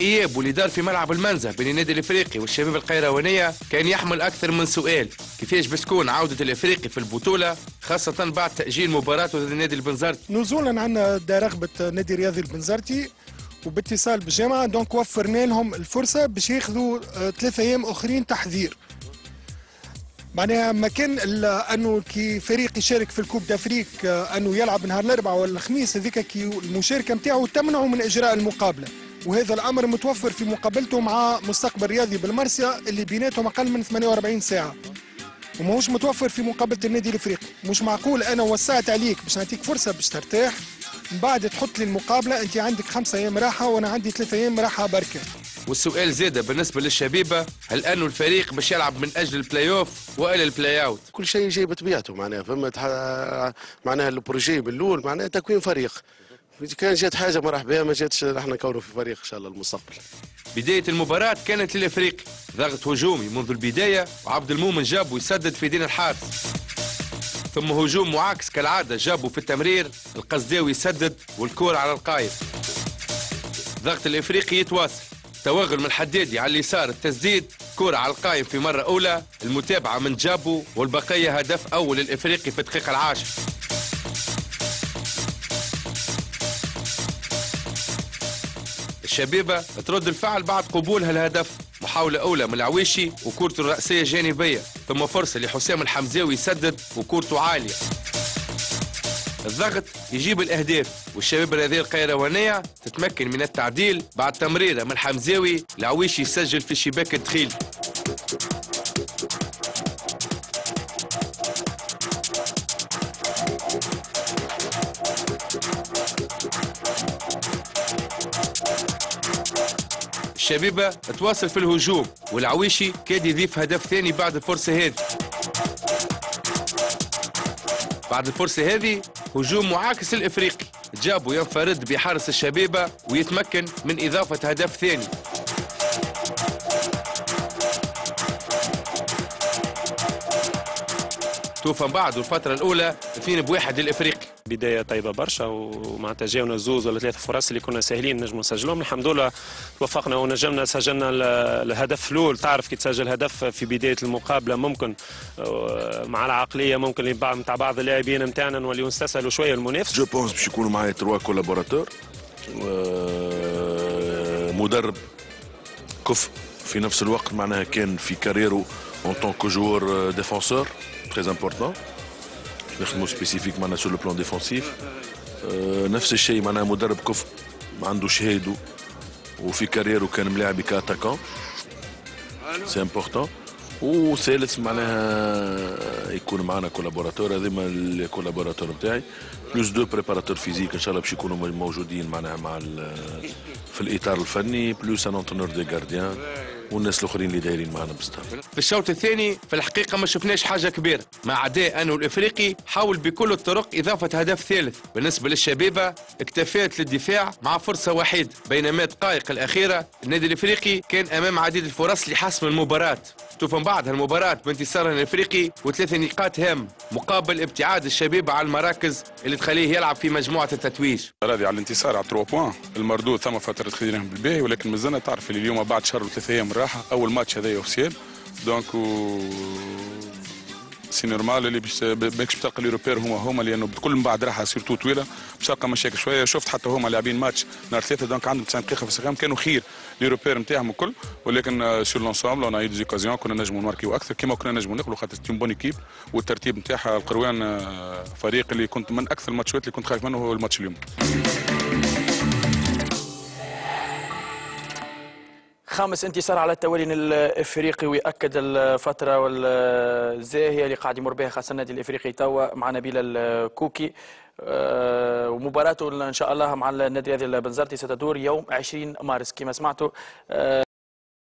اياب واللي دار في ملعب المنزه بين النادي الافريقي والشباب القيروانيه كان يحمل اكثر من سؤال. كيفاش بتكون عوده الافريقي في البطوله خاصه بعد تاجيل مباراته ضد النادي البنزرتي؟ نزولا عن رغبه نادي رياضي البنزرتي وباتصال بالجامعه، دونك وفرنا لهم الفرصه باش ياخذوا 3 ايام اخرين تحضير. معناها ما كان انه كي فريق يشارك في الكوب دافريك انه يلعب نهار الاربعاء ولا الخميس، هذيك كي المشاركه نتاعو تمنعه من اجراء المقابله، وهذا الامر متوفر في مقابلته مع مستقبل رياضي بالمرسيا اللي بيناتهم اقل من 48 ساعه، وماهوش متوفر في مقابله النادي الافريقي. مش معقول انا وسعت عليك باش نعطيك فرصه باش ترتاح، من بعد تحط لي المقابله انت عندك 5 ايام راحه وانا عندي 3 ايام راحه بركه. والسؤال زاده بالنسبه للشبيبه، هل انه الفريق باش يلعب من اجل البلاي اوف والا البلاي اوت؟ كل شيء جاي بطبيعته، معناها فما معناها البروجي من الاول معناها تكوين فريق. كان جات حاجه مرحبا، ما جاتش احنا نكونوا في فريق ان شاء الله المستقبل. بدايه المباراه كانت للافريقي، ضغط هجومي منذ البدايه وعبد المؤمن جاب ويسدد في دين الحارس، ثم هجوم معاكس كالعاده جابوا في التمرير، القصداوي يسدد والكره على القايم. ضغط الافريقي يتواصل، توغل من الحدادي على اليسار، التسديد، كرة على القايم في مرة أولى، المتابعة من جابو والبقية هدف أول الإفريقي في الدقيقة العاشرة. الشبيبة ترد الفعل بعد قبولها الهدف، محاولة أولى من العويشي وكورته الرأسية جانبية، ثم فرصة لحسام الحمزاوي يسدد وكورته عالية. الضغط يجيب الأهداف والشباب الرياضية القيروانية تتمكن من التعديل بعد تمريرة من حمزاوي، العويشي يسجل في الشباك الدخيلي. الشبيبة تواصل في الهجوم والعويشي كاد يضيف هدف ثاني بعد الفرصة هذه. بعد الفرصة هذه هجوم معاكس الإفريقي، جابوا ينفرد بحارس الشبيبة ويتمكن من إضافة هدف ثاني. توفى بعد الفترة الأولى 2-1 للإفريقي. بدايه طيبه برشا، ومعناتها جاونا 2 ولا 3 فرص اللي كنا ساهلين نجموا نسجلهم، الحمد لله توفقنا ونجمنا سجلنا الهدف الاول. تعرف كي تسجل هدف في بدايه المقابله ممكن مع العقليه ممكن نتاع بعض اللاعبين نتاعنا نوليو نستسهلوا شويه المنافس. جو بونس باش يكونوا معايا 3 كولابوراتور، مدرب كفء في نفس الوقت معناها كان في كاريرو اون طون كو جوور ديفونسور تري امبورتون، نخدموا سبيسيفيك معنا سور لو بلان ديفونسيف. نفس الشيء معناها مدرب كفء عنده شهاده وفي كاريرو كان ملاعبي كاتاكون سي امبورتون. وثالث معناها يكون معنا كولابوراتور، هذوما الكولابوراتور نتاعي بلوس 2 بريباراتور فيزيك ان شاء الله باش يكونوا موجودين معناها مع في الاطار الفني، بلوس ان انترونور دي غارديان والناس الاخرين اللي دايرين معنا بالستاف. في الشوط الثاني في الحقيقه ما شفناش حاجه كبيره، ما عدا انه الافريقي حاول بكل الطرق اضافه هدف ثالث. بالنسبه للشبيبه اكتفيت للدفاع مع فرصه وحيده، بينما الدقائق الاخيره النادي الافريقي كان امام عديد الفرص لحسم المباراه. توفى بعد المباراه بانتصار الافريقي و3 نقاط هام مقابل ابتعاد الشبيبه عن المراكز اللي تخليه يلعب في مجموعه التتويج. راضي على الانتصار على 3 بوان، المردود ثم فتره خيرهم بالباهي، ولكن مازلنا تعرف اللي اليوم بعد شهر و3 ايام راحه اول ماتش هذايا اوفسيال، دونك سي نورمال اللي باش تلقى ليوروبير هما لانه بكل من بعد راحه سيرتو طويله باش تلقى مشاكل شويه. شفت حتى هما لاعبين ماتش نهار 3 دونك عندهم 90 دقيقه في السخام، كانوا خير ليوروبير نتاعهم الكل، ولكن سور لونسومبل اون اي دي اوكازيون كنا نجموا نماركيو اكثر كيما كنا نجموا ناكلوا، خاطر تيم بون ايكيب والترتيب نتاعها القروان فريق اللي كنت من اكثر الماتشات اللي كنت خايف منه هو الماتش اليوم. خامس انتصار على التوالي الافريقي، ويأكد الفتره والزاهيه اللي قاعد يمر بها خاصه النادي الافريقي توا مع نبيل الكوكي. ومباراته ان شاء الله مع النادي البنزرتي ستدور يوم 20 مارس كما سمعتوا.